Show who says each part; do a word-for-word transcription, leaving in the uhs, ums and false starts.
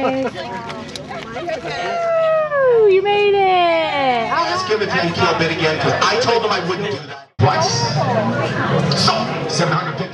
Speaker 1: Yay! Woo, you made it!
Speaker 2: Ask him if he can feel bit again, because I told him I wouldn't do that. What? So, seven hundred fifty.